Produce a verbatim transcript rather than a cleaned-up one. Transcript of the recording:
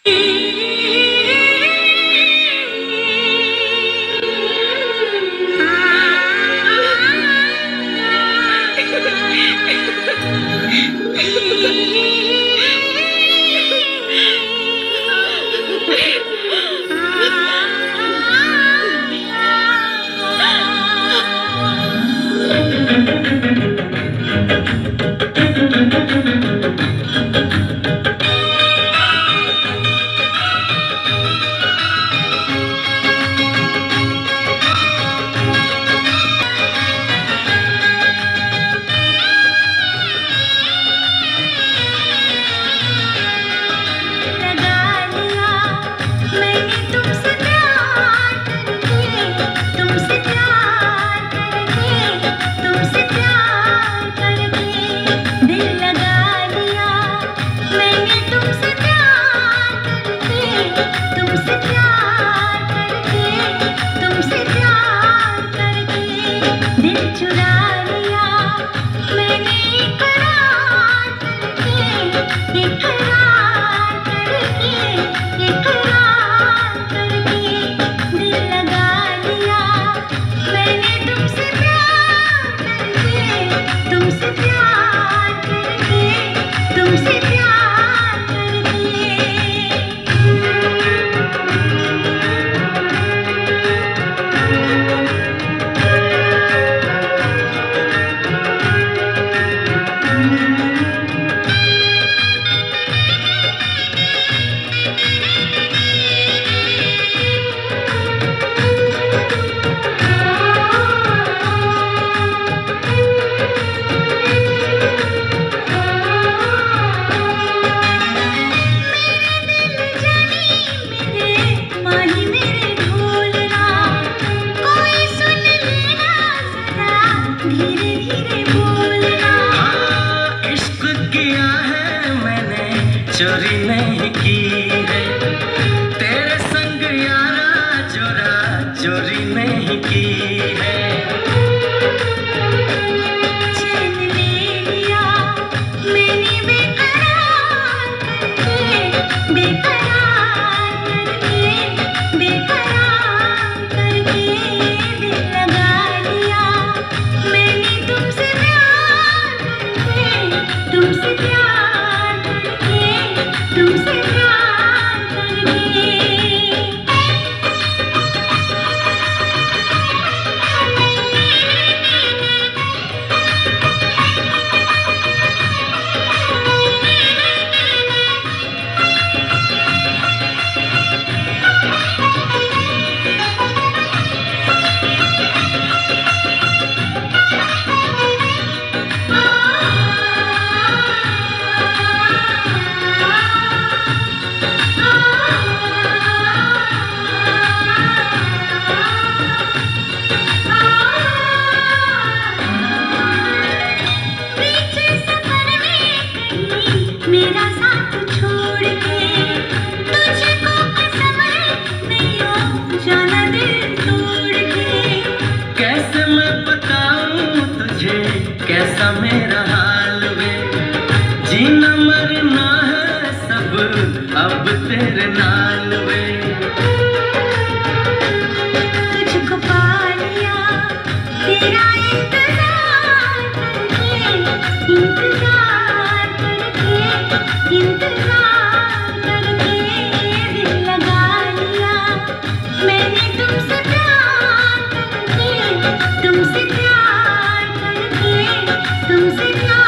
चोरी नहीं की है तेरे संग यारा, चोरा चोरी नहीं की है। चैन ले लिया मैंने बेकरार करके, बेकरार करके, बेकरार करके दिल लगा लिया मैंने तुमसे प्यार करके, तुमसे प्यार करके, तुमसे प्यार करके। मेरा साथ छोड़ के तुझको कसम है नहीं हो जाना दिल तोड़ के। कैसे मैं बताऊं तुझे कैसा मेरा हाल वे, जीना मरना है सब अब तेरे नाल वे। तुझको पा लिया तेरा इंतजार करके, इंतजार करके, इंतजार करके दिल लगा लिया मैंने तुमसे प्यार करके, तुमसे प्यार करके, तुमसे प्यार